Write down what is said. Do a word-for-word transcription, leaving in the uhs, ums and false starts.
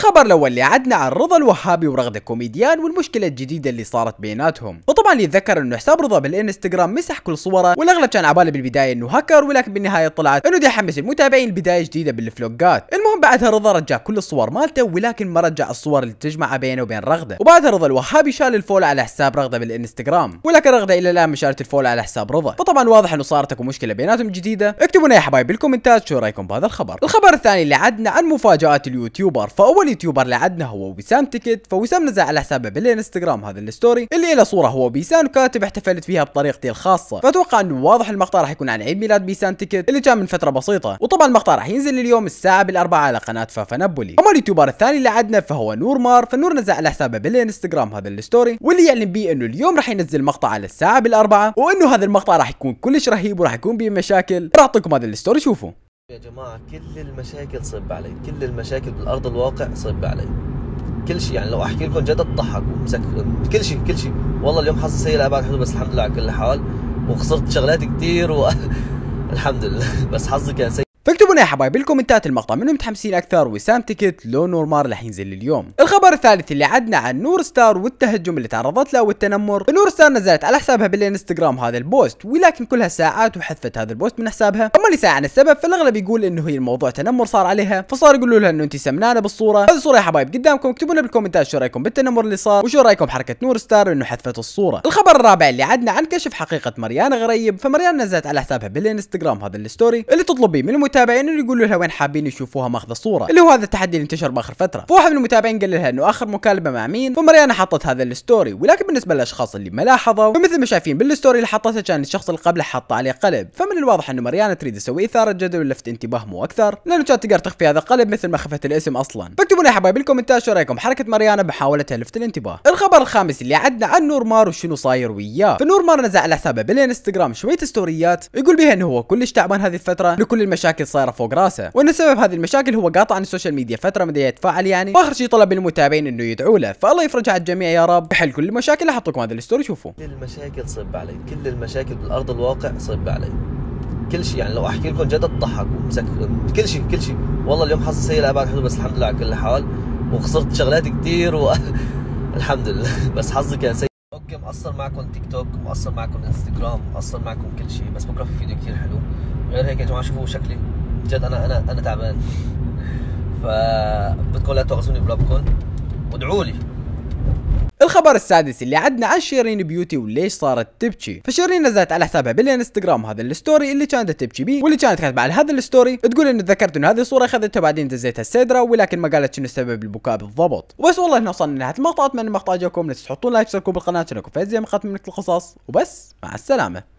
الخبر الاول اللي عدنا عن رضا الوهابي ورغده كوميديان والمشكله الجديده اللي صارت بيناتهم. وطبعا يتذكر انه حساب رضا بالانستغرام مسح كل صوره، والاغلب كان عباله بالبدايه انه هاكر، ولكن بالنهايه طلعت انه دي يحمس المتابعين لبدايه جديده بالفلوجات. المهم بعدها رضا رجع كل الصور مالته، ولكن ما رجع الصور اللي تجمع بينه وبين رغده. وبعدها رضا الوهابي شال الفولو على حساب رغده بالانستغرام، ولكن رغده الى الان ما شالت الفولو على حساب رضا. فطبعا واضح انه صارت اكو مشكله بيناتهم جديده. اكتبوا لنا يا حبايبي بالكومنتات شو رايكم بهذا الخبر. الخبر الثاني اللي عدنا عن مفاجات اليوتيوبر. فاول يوتيوبر اللي عدنا هو وسام تيكت. فوسام نزل على حسابه بالانستغرام هذا الستوري اللي له صوره هو بيسان وكاتب احتفلت فيها بطريقتي الخاصه. فاتوقع انه واضح المقطع راح يكون عن عيد ميلاد بيسان تيكت اللي كان من فتره بسيطه. وطبعا المقطع راح ينزل اليوم الساعه بالاربعه على قناه فافا نبولي. اما اليوتيوبر الثاني اللي عدنا فهو نور مار. فنور نزل على حسابه بالانستغرام هذا الستوري واللي يعلن به انه اليوم راح ينزل مقطع على الساعه بالاربعه، وانه هذا المقطع راح يكون كلش رهيب وراح يكون به مشاكل. راح اعطيكم هذا الستوري شوفوا. يا جماعه كل المشاكل صب علي، كل المشاكل بالارض الواقع صب علي، كل شيء. يعني لو احكي لكم جد اضحك ومسك كل شيء كل شيء. والله اليوم حظي سيء لابعد حدود، بس الحمد لله على كل حال، وخسرت شغلات كثير و... الحمد لله، بس حظي كان سيء. فاكتبوا لنا يا حبايبي بالكومنتات المقطع منو متحمسين اكثر، وسام تيكت لو نور مار رح ينزل اليوم. الخبر الثالث اللي عدنا عن نور ستار والتهجم اللي تعرضت له والتنمر. نور ستار نزلت على حسابها بالانستغرام هذا البوست، ولكن كلها ساعات وحذفت هذا البوست من حسابها. اما اللي سأل عن السبب فالاغلب يقول انه هي الموضوع تنمر صار عليها، فصار يقولوا لها انه انت سمنانه بالصوره. هذه الصوره يا حبايب قدامكم، اكتبوا لنا بالكومنتات شو رايكم بالتنمر اللي صار، وشو رايكم بحركه نور ستار انه حذفت الصوره. الخبر الرابع اللي عدنا عن كشف حقيقه مريان غريب. فمريان نزلت على حسابها بالانستغرام هذا الستوري اللي تطلب به من المتابعين انه يقولوا لها وين حابين يشوفوها ماخذه صوره، اللي هو هذا التحدي اللي انتشر باخر فتره. فواحد من المتابعين قال لها انه اخر مكالمه مع مين، فمريانا حطت هذا الستوري. ولكن بالنسبه للاشخاص اللي ما لاحظوا، فمثل ما شايفين بالستوري اللي حطتها كان الشخص اللي قبله حاطه عليه قلب. فمن الواضح انه مريانا تريد تسوي اثاره جدل ولفت انتباه مو اكثر، لانه كانت تقدر تخفي هذا القلب مثل ما خفت الاسم اصلا. فاكتبوا لنا يا حبايبي بالكومنتات شو رايكم بحركه مريانا بحاولتها لفت الانتباه. الخبر الخامس اللي عدنا عن نور مار وشنو صاير وياه. فنور مار نزل على حسابه بالانستغرام شويه ستوريات يقول بها انه هو كلش تعبان هذه الفتره، لكل المشاكل صايره فوق راسه، وان سبب هذه المشاكل هو قاطع عن السوشيال ميديا فتره ما يتفاعل يعني. واخر شيء طلب من المتابعين انه يدعوا له، فالله يفرجها على الجميع يا رب يحل كل المشاكل. راح احط لكم هذا الستوري شوفوا. كل المشاكل صب علي، كل المشاكل بالارض الواقع صب علي، كل شيء. يعني لو احكي لكم جد اضحك ومسك كل شيء كل شيء. والله اليوم حظي سيء لابعد حدود، بس الحمد لله على كل حال، وخسرت شغلات كثير و... الحمد لله، بس حظي كان سيء. اوكي مقصر معكم تيك توك، مقصر معكم انستغرام، مقصر معكم كل شيء، بس بكره في فيديو كثير حلو. غير هيك يا جماعه شوفوا شكلي جد، انا انا انا تعبان. فبدكم لا تغزوني بربكم وادعوا لي. الخبر السادس اللي عدنا عن شيرين بيوتي وليش صارت تبكي. فشيرين نزلت على حسابها بالانستغرام هذا الستوري اللي كانت تبكي بيه، واللي كانت كاتبه على هذا الستوري تقول انه تذكرت انه هذه الصوره اخذتها بعدين دزيتها السيدرا، ولكن ما قالت شنو سبب البكاء بالضبط. وبس والله انه وصلنا لنهايه المقطع. اتمنى المقطع عجبكم، لا تنسوا تحطون لايك، تشتركوا بالقناه عشان فايز زي مقاطع من القصص. وبس مع السلامه.